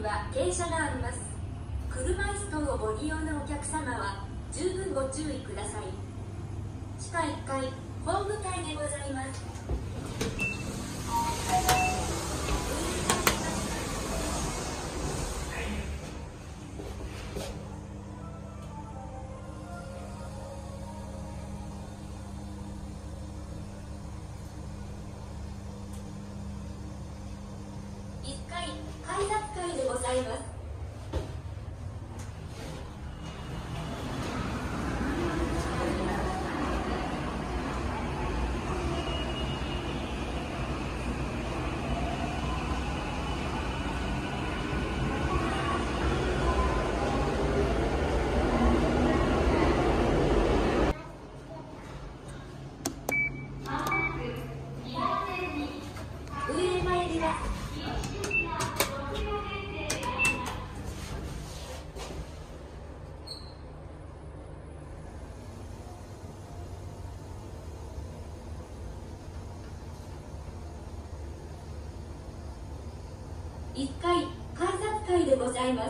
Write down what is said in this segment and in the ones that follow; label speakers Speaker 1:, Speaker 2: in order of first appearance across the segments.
Speaker 1: は傾斜があります。車椅子等をご利用のお客様は十分ご注意ください。地下1階ホーム階でございます。1階改札階でございます。上へ参ります。1階改札階でございます。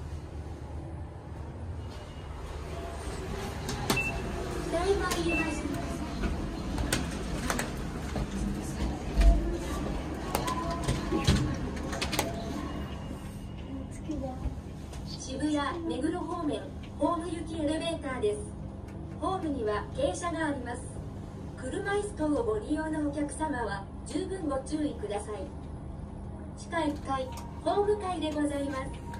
Speaker 1: 大参ります。渋谷目黒方面ホーム行きエレベーターです。ホームには傾斜があります。車椅子等をご利用のお客様は十分ご注意ください。地下1階ホーム階でございます。